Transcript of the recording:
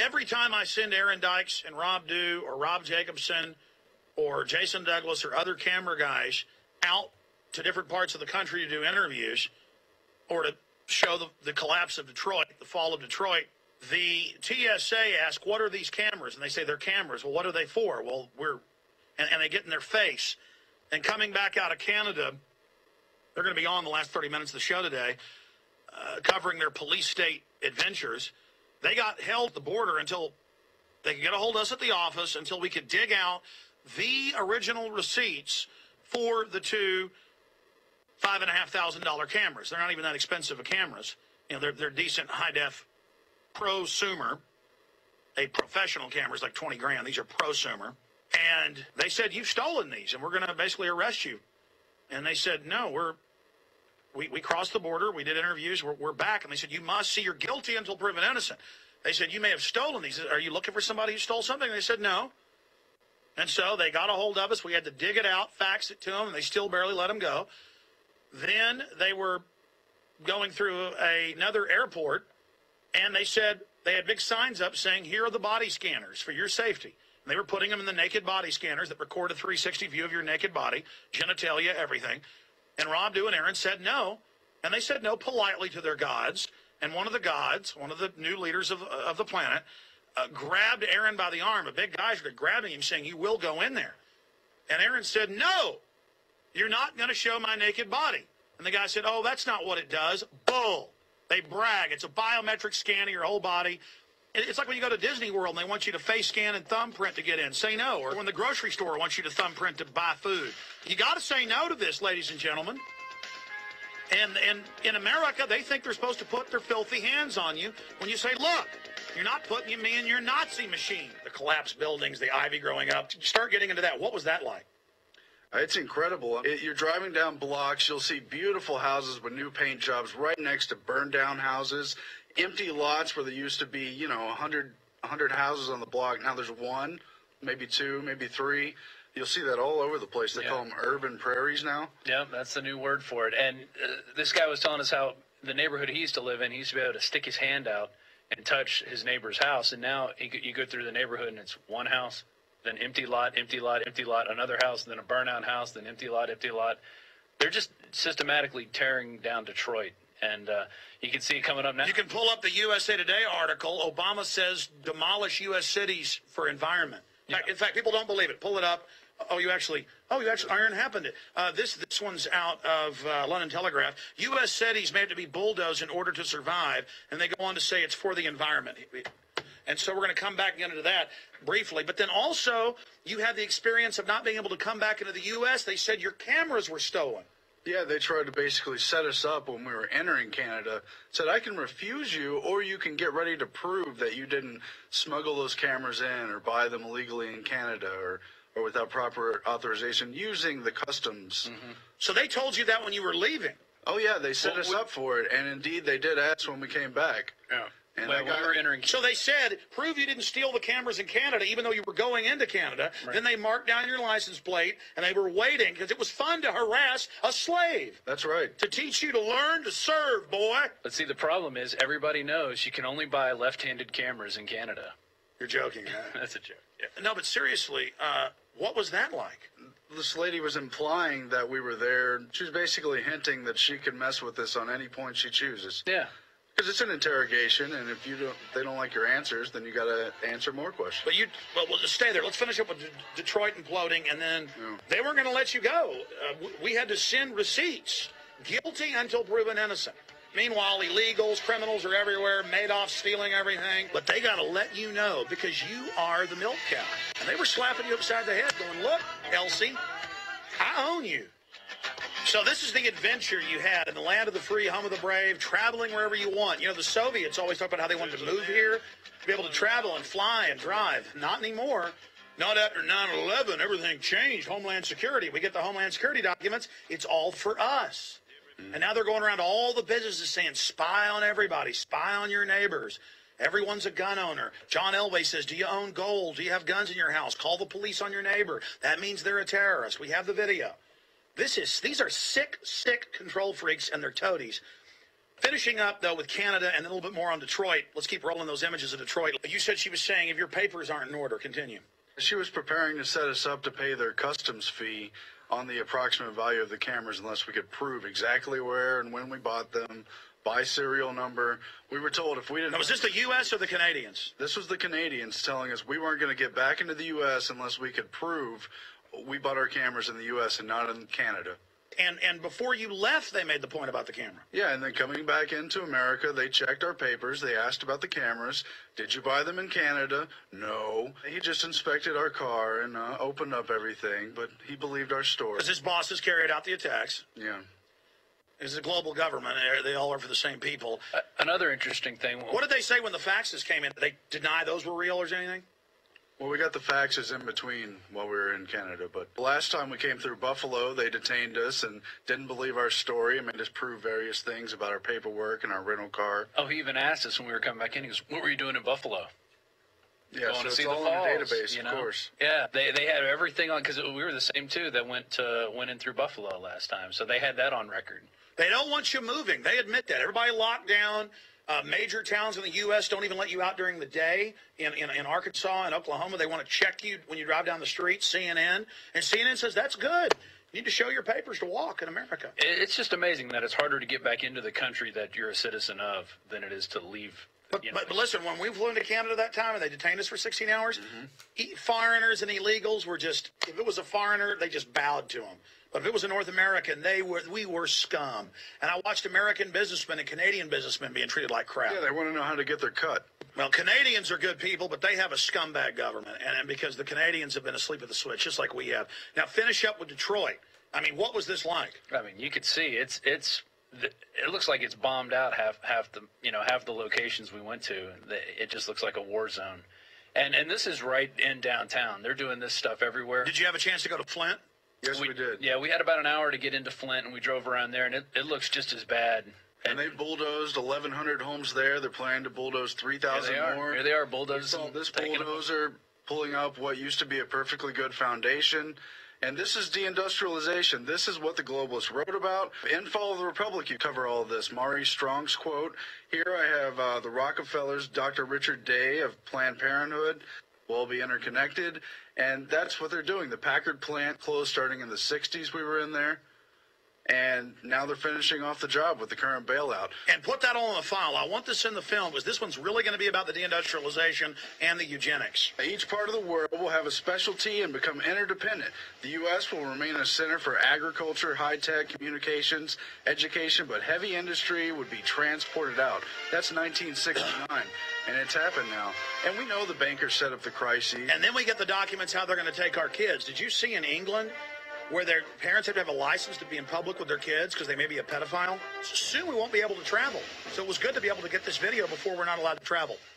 every time I send Aaron Dykes and Rob Dew or Rob Jacobson or Jason Douglas or other camera guys out to different parts of the country to do interviews or to show the collapse of Detroit, the fall of Detroit, the TSA asks, what are these cameras? And they say they're cameras. Well, what are they for? Well, and they get in their face. And coming back out of Canada, they're going to be on the last 30 minutes of the show today, covering their police state adventures. They got held at the border until they could get a hold of us at the office, until we could dig out the original receipts for the two $5,500 cameras. They're not even that expensive of cameras. You know, they're decent high-def prosumer. A professional camera is like 20 grand. These are prosumer. And they said, you've stolen these, and we're going to basically arrest you. And they said, no, we crossed the border. We did interviews. We're back. And they said, you must see you're guilty until proven innocent. They said, you may have stolen these. Are you looking for somebody who stole something? And they said, no. And so they got a hold of us. We had to dig it out, fax it to them, and they still barely let them go. Then they were going through another airport, and they said they had big signs up saying, here are the body scanners for your safety. And they were putting them in the naked body scanners that record a 360 view of your naked body, genitalia, everything. And Rob Dew and Aaron said no. And they said no politely to their gods. And one of the gods, one of the new leaders of the planet, grabbed Aaron by the arm. A big guy started grabbing him, saying, you will go in there. And Aaron said, no, you're not going to show my naked body. And the guy said, oh, that's not what it does. Bull. They brag. It's a biometric scan of your whole body. It's like when you go to Disney World and they want you to face scan and thumbprint to get in. Say no. Or when the grocery store wants you to thumbprint to buy food. You got to say no to this, ladies and gentlemen. And in America, they think they're supposed to put their filthy hands on you when you say, look, you're not putting me in your Nazi machine. The collapsed buildings, the ivy growing up. Start getting into that. What was that like? It's incredible. You're driving down blocks. You'll see beautiful houses with new paint jobs right next to burned down houses. Empty lots where there used to be, 100 houses on the block. Now there's one, maybe two, maybe three. You'll see that all over the place. They call them urban prairies now. Yeah, that's the new word for it. And this guy was telling us how the neighborhood he used to live in, he used to be able to stick his hand out and touch his neighbor's house. And now you go through the neighborhood and it's one house, then empty lot, empty lot, empty lot, another house, then a burnout house, then empty lot, empty lot. They're just systematically tearing down Detroit. And you can see it coming up now. You can pull up the USA Today article. Obama says demolish U.S. cities for environment. In fact, people don't believe it. Pull it up. Oh, you actually, Iron happened it. This one's out of London Telegraph. U.S. cities may have to be bulldozed in order to survive, and they go on to say it's for the environment. And so we're going to come back into that briefly. But then also, you had the experience of not being able to come back into the U.S. They said your cameras were stolen. Yeah, they tried to basically set us up when we were entering Canada. Said, I can refuse you, or you can get ready to prove that you didn't smuggle those cameras in or buy them illegally in Canada or without proper authorization using the customs. Mm-hmm. So they told you that when you were leaving? Oh, yeah, they set us up for it. And indeed, they did ask when we came back. Yeah. And we were entering. So they said, prove you didn't steal the cameras in Canada, even though you were going into Canada. Right. Then they marked down your license plate, and they were waiting, because it was fun to harass a slave. That's right. To teach you to learn to serve, boy. But see, the problem is everybody knows you can only buy left-handed cameras in Canada. You're joking, huh? That's a joke. Yeah. No, but seriously, what was that like? This lady was implying that we were there. She was basically hinting that she could mess with us on any point she chooses. Yeah. Because it's an interrogation, and if they don't like your answers, then you got to answer more questions. But we'll just stay there. Let's finish up with Detroit imploding, and then they weren't going to let you go. We had to send receipts, guilty until proven innocent. Meanwhile, illegals, criminals are everywhere, Madoff stealing everything. But they got to let you know, because you are the milk cow. And they were slapping you upside the head, going, look, Elsie, I own you. So this is the adventure you had in the land of the free, home of the brave, traveling wherever you want. You know, the Soviets always talked about how they wanted to move here, to be able to travel and fly and drive. Not anymore. Not after 9/11. Everything changed. Homeland Security. We get the Homeland Security documents. It's all for us. And now they're going around to all the businesses saying, spy on everybody. Spy on your neighbors. Everyone's a gun owner. John Elway says, do you own gold? Do you have guns in your house? Call the police on your neighbor. That means they're a terrorist. We have the video. These are sick control freaks and their toadies. Finishing up, though, with Canada and then a little bit more on Detroit. Let's keep rolling those images of Detroit. You said she was saying if your papers aren't in order, continue. She was preparing to set us up to pay their customs fee on the approximate value of the cameras unless we could prove exactly where and when we bought them, by serial number. We were told if we didn't... Now, was this the U.S. or the Canadians? This was the Canadians telling us we weren't going to get back into the U.S. unless we could prove we bought our cameras in the U.S. and not in Canada. And before you left, they made the point about the camera. Yeah, and then coming back into America, they checked our papers. They asked about the cameras. Did you buy them in Canada? No. He just inspected our car and opened up everything, but he believed our story. Because his bosses carried out the attacks. Yeah. It's a global government. They all are for the same people. Another interesting thing. What did they say when the faxes came in? Did they deny those were real or anything? Well, we got the faxes in between while we were in Canada, but the last time we came through Buffalo, they detained us and didn't believe our story and made us prove various things about our paperwork and our rental car. Oh, he even asked us when we were coming back in, he goes, what were you doing in Buffalo? Yeah, so it's all in the database, of course. Yeah, they had everything on, because we were the same, too, that went in through Buffalo last time, so they had that on record. They don't want you moving. They admit that. Everybody locked down. Major towns in the U.S. don't even let you out during the day. In Arkansas and Oklahoma, they want to check you when you drive down the street, CNN. And CNN says, that's good. You need to show your papers to walk in America. It's just amazing that it's harder to get back into the country that you're a citizen of than it is to leave. But listen, when we flew into Canada that time and they detained us for 16 hours, foreigners and illegals were just, if it was a foreigner, they just bowed to them. But if it was a North American, we were scum. And I watched American businessmen and Canadian businessmen being treated like crap. Yeah, they want to know how to get their cut. Well, Canadians are good people, but they have a scumbag government. And because the Canadians have been asleep at the switch, just like we have. Now, finish up with Detroit. I mean, what was this like? I mean, you could see it looks like it's bombed out half the locations we went to. It just looks like a war zone. And this is right in downtown. They're doing this stuff everywhere. Did you have a chance to go to Flint? Yes, we did. Yeah, we had about an hour to get into Flint, and we drove around there, and it looks just as bad. And they bulldozed 1,100 homes there. They're planning to bulldoze 3,000 more. Here they are, bulldozing. This bulldozer pulling up what used to be a perfectly good foundation. And this is deindustrialization. This is what the globalists wrote about. In Fall of the Republic, you cover all of this. Maury Strong's quote. Here I have the Rockefellers, Dr. Richard Day of Planned Parenthood. We'll all be interconnected. And that's what they're doing. The Packard plant closed starting in the 60s. We were in there. And now they're finishing off the job with the current bailout. And put that all in the file. I want this in the film because this one's really going to be about the deindustrialization and the eugenics. Each part of the world will have a specialty and become interdependent. The U.S. will remain a center for agriculture, high-tech, communications, education, but heavy industry would be transported out. That's 1969, and it's happened now. And we know the bankers set up the crises. And then we get the documents how they're going to take our kids. Did you see in England where their parents have to have a license to be in public with their kids because they may be a pedophile? Soon we won't be able to travel. So it was good to be able to get this video before we're not allowed to travel.